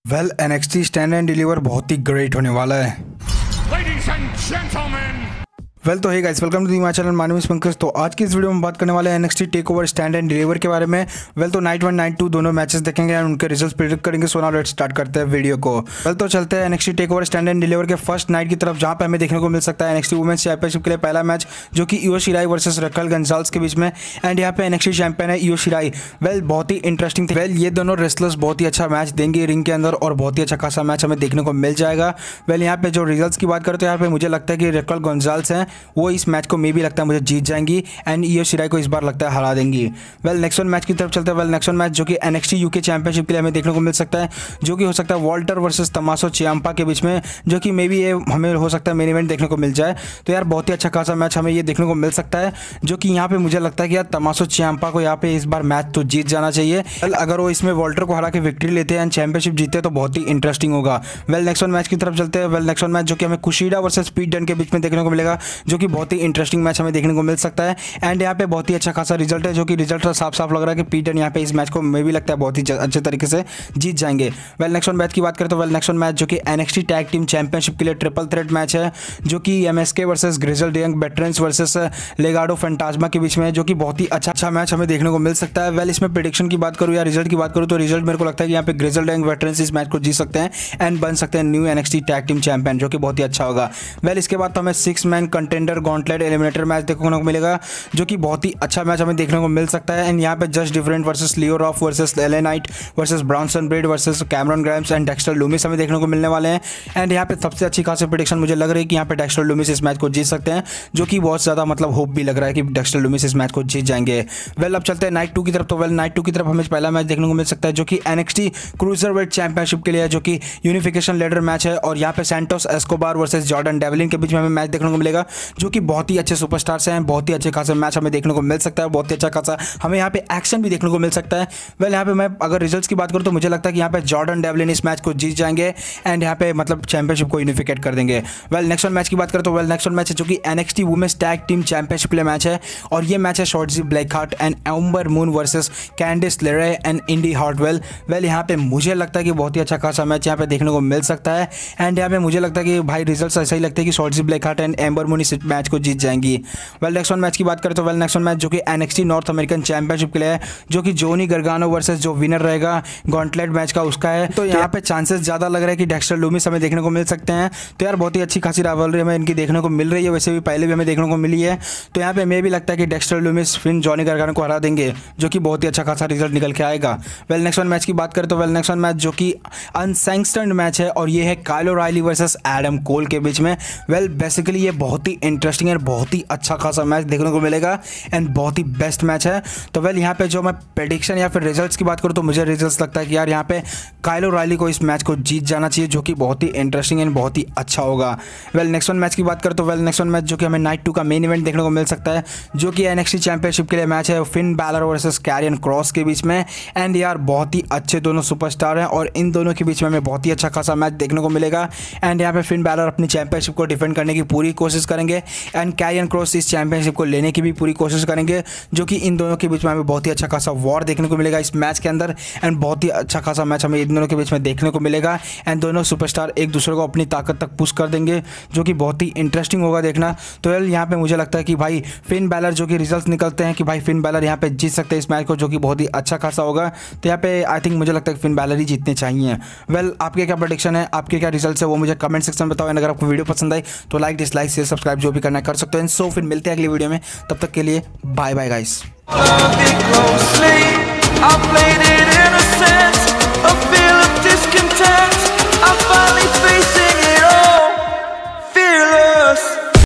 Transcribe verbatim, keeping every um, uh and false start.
Well NXT stand and deliver बहुत ही great होने वाला है। Ladies and gentlemen, वेल तो hey guys, welcome to the my channel, my name is Pankaj. तो आज की इस वीडियो में बात करने वाले हैं NXT takeover stand and deliver के बारे में। वेल तो नाइट वन नाइट टू दोनों मैचेस देखेंगे एंड उनके रिजल्ट्स प्रेडिक्ट करेंगे। सो नाउ लेट्स स्टार्ट करते हैं वीडियो को। वेल तो चलते हैं NXT takeover stand and deliver के फर्स्ट नाइट की तरफ, जहां पे हमें देखने को मिल सकता है एनएक्सटी वुमेन्स चैंपियनशिप के लिए पहला मैच, जो कि Io Shirai versus Raquel Gonzalez के बीच में। एंड यहाँ पे एनएक्सटी चैंपियन है ईओ शिराई। वेल बहुत ही इंटरेस्टिंग। वेल ये दोनों रेसलर्स बहुत ही अच्छा मैच देंगे रिंग के अंदर और बहुत ही अच्छा खासा मैच हमें देखने को मिल जाएगा। वेल यहाँ पे जो रिजल्ट्स की बात करते हैं, यहाँ पे मुझे लगता है कि रकेल गोंजालेज हैं वो इस मैच को मे भी लगता है मुझे जीत जाएंगी एंड ईओ शिराई को इस बार लगता है हरा देंगी। वेल नेक्स्ट वन मैच की तरफ चलते हैं। वेल नेक्स्ट वन मैच जो कि एनएक्सटी यूके चैंपियनशिप के लिए हमें देखने को मिल सकता है, जो कि हो सकता है वॉल्टर वर्सेस टमासो चियाम्पा के बीच में, जो कि मे बी ये हमें हो सकता है मेन इवेंट देखने को मिल जाए। तो यार बहुत ही अच्छा खासा मैच हमें ये देखने को मिल सकता है, जो कि यहाँ पे मुझे लगता है कि यार टमासो चियाम्पा को यहाँ पे इस बार मैच तो जीत जाना चाहिए। वेल अगर वो इसमें वॉल्टर को हरा के विक्ट्री लेते हैं एंड चैंपियनशिप जीते तो बहुत ही इंटरेस्टिंग होगा। वेल नेक्स्ट वन मैच की तरफ चलते हैं। वेल नेक्स्ट वन मैच जो कि हमें कुशीडा वर्सेस पीट डन के बीच में देखने को मिलेगा, जो कि बहुत ही इंटरेस्टिंग मैच हमें देखने को मिल सकता है। एंड यहाँ पे बहुत ही अच्छा खासा रिजल्ट है, जो कि रिजल्ट साफ साफ लग रहा है कि पीट डन यहाँ पे इस मैच को मे भी लगता है बहुत ही अच्छे तरीके से जीत जाएंगे। वेल नेक्स्ट वन मैच की बात करें तो वेल नेक्स्ट वन मैच जो कि एनएक्सटी टैग टीम चैंपियनशिप के लिए ट्रिपल थ्रेट मैच है, जो कि MSK versus Grizzled Young Veterans versus Legado Fantasma के बीच में, जो कि बहुत ही अच्छा अच्छा मैच हमें देखने को मिल सकता है। वेल इसमें प्रेडिक्शन की बात करूँ या रिजल्ट की बात करूँ तो रिजल्ट मेरे को लगता है कि यहाँ पे ग्रिजल यंग वेटरन्स इस मैच को जीत सकते हैं एंड बन सकते हैं new NXT tag team champion, जो कि बहुत ही अच्छा होगा। वेल इसके बाद तो हमें six man contender gauntlet eliminator match देखने को मिलेगा, जो कि बहुत ही अच्छा मैच हमें देखने को मिल सकता है। एंड यहाँ पे just different versus Leo Ruff versus LA Knight versus Bronson Reed versus Cameron Grimes and Dexter Lumis हमें देखने को मिलने वाले हैं। एंड यहाँ पे सबसे अच्छी खासी प्रेडिक्शन मुझे लग रही है कि यहाँ पे डेक्स्टर लूमिस इस मैच को जीत सकते हैं, जो कि बहुत ज़्यादा मतलब होप भी लग रहा है कि डेक्स्टर लूमिस इस मैच को जीत जाएंगे। वेल अब चलते हैं नाइट टू की तरफ। तो वेल नाइट टू की तरफ हमें पहला मैच देखने को मिल सकता है, जो कि एनएक्सटी क्रूजरवेट चैंपियनशिप के लिए है, जो कि यूनिफिकेशन लेडर मैच है। और यहाँ पे Santos Escobar versus Jordan Devlin के बीच में हमें मैच देखने को मिलेगा, जो कि बहुत ही अच्छे सुपरस्टार्स हैं। बहुत ही अच्छे खासे मैच हमें देखने को मिल सकता है, बहुत ही अच्छा खासा हमें यहाँ पे एक्शन भी देखने को मिल सकता है। वेल यहाँ पे मैं अगर रिजल्ट्स की बात करूँ तो मुझे लगता है कि यहाँ पे जॉर्डन डेवलिन इस मैच को जीत जाएंगे एंड यहाँ पे मतलब चैंपियनशिप को यूनिफिकेट कर देंगे। वेल नेक्स्ट वन मैच की बात करें तो वेल नेक्स्ट वन मैच है जो कि NXT women's tag team championship के लिए मैच है, और ये मैच है Shotzi Blackheart and Ember Moon versus Candice LeRae and indie Hartwell. Well यहाँ पे मुझे लगता है कि बहुत ही अच्छा खासा मैच यहाँ पे देखने को मिल सकता है एंड यहाँ पे मुझे लगता है कि भाई रिजल्ट ऐसा ही लगता है कि Shotzi Blackheart and Ember Moon इस मैच को जीत जाएंगी। वेल नेक्स्ट वन मैच की बात करें तो वेल नेक्स्ट वन मैच जो कि एनएक्सटी नॉर्थ अमेरिकन चैंपियनशिप के लिए है, जो कि जोनी गर्गानो वर्सेस जो विनर रहेगा गॉन्टलेट मैच का उसका है। तो यहाँ पे चांसेस ज़्यादा लग रहा है कि डेक्स्टर लूमिस हमें देखने को मिल सकते हैं। तो यार बहुत ही अच्छी खासी राइवलरी हमें इनकी देखने को मिल रही है, वैसे भी पहले भी हमें देखने को मिली है। तो यहाँ पे मैं भी लगता है कि डेक्स्टर लूमिस फिर जॉनी गर्गानो को हरा देंगे, जो कि बहुत ही अच्छा खासा रिजल्ट निकल के आएगा। वेल नेक्स्ट वन मैच की बात करें तो वेल नेक्स्ट वन मैच जो कि अनसैंक्शन्ड मैच है, और ये है Kyle O'Reilly versus Adam Cole के बीच में। वेल बेसिकली ये बहुत ही इंटरेस्टिंग और बहुत ही अच्छा खासा मैच देखने को मिलेगा एंड बहुत ही बेस्ट मैच है। तो वेल यहाँ पे जो मैं प्रेडिक्शन या फिर रिजल्ट्स की बात करूँ तो मुझे रिजल्ट्स लगता है कि यार यहाँ पे काइलो राइली को इस मैच को जीत जाना चाहिए, जो कि बहुत ही इंटरेस्टिंग एंड बहुत ही अच्छा होगा। वेल नेक्स्ट वन मैच की बात करें तो वेल नेक्स्ट वन मैच जो कि हमें नाइट टू का मेन इवेंट देखने को मिल सकता है, जो कि एनएक्सटी चैंपियनशिप के लिए मैच है Finn Balor versus karrion kross के बीच में। एंड यार बहुत ही अच्छे दोनों सुपरस्टार हैं और इन दोनों के बीच में हमें बहुत ही अच्छा खासा मैच देखने को मिलेगा। एंड यहाँ पे फिन बैलर अपनी चैंपियनशिप को डिफेंड करने की पूरी कोशिश करेंगे एंड karrion kross इस चैंपियनशिप को लेने की भी पूरी कोशिश करेंगे, जो कि इन दोनों के बीच में हमें बहुत ही अच्छा खासा वॉर देखने को मिलेगा इस मैच के अंदर। एंड बहुत ही अच्छा खासा मैच हमें इन दोनों के बीच में देखने को मिलेगा एंड दोनों सुपरस्टार एक दूसरे को अपनी ताकत तक पुश कर देंगे, जो कि बहुत ही इंटरेस्टिंग होगा देखना। तो यार यहाँ पे मुझे लगता है कि भाई फिन बैलर जो कि रिजल्ट्स निकलते हैं कि भाई फिन बैलर यहाँ पे जीत सकते हैं इस मैच को, जो कि बहुत ही अच्छा खासा होगा। तो यहाँ पे आई थिंक मुझे लगता है कि फिन बैलर ही जीतने चाहिए। वेल आपके क्या प्रेडिक्शन है, आपके क्या रिजल्ट्स है वो मुझे कमेंट सेक्शन में बताओ। अगर आपको वीडियो पसंद आई तो लाइक डिसलाइक शेयर सब्सक्राइब जो भी करना कर सकते हैं। सो फिर मिलते हैं अगली वीडियो में, तब तक के लिए bye bye guys. I played it innocent, a feel of discontent.